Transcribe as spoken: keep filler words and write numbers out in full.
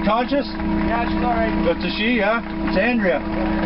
conscious? Yeah, she's alright. That's a she, yeah? It's Andrea.